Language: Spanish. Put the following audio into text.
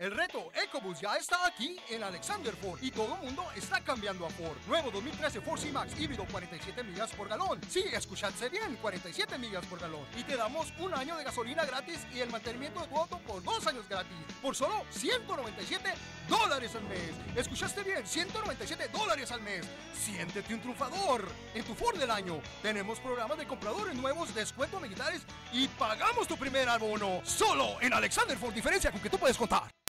El reto EcoBoost ya está aquí en Alexander Ford y todo el mundo está cambiando a Ford. Nuevo 2013 Ford C-Max híbrido, 47 millas por galón. Sí, escuchadse bien, 47 millas por galón. Y te damos un año de gasolina gratis y el mantenimiento de tu auto por 2 años gratis. Por solo $197 al mes. Escuchaste bien, $197 al mes. Siéntete un triunfador. En tu Ford del año tenemos programas de compradores nuevos, descuentos militares y pagamos tu primer abono. Solo en Alexander Ford, diferencia con que tú puedes contar.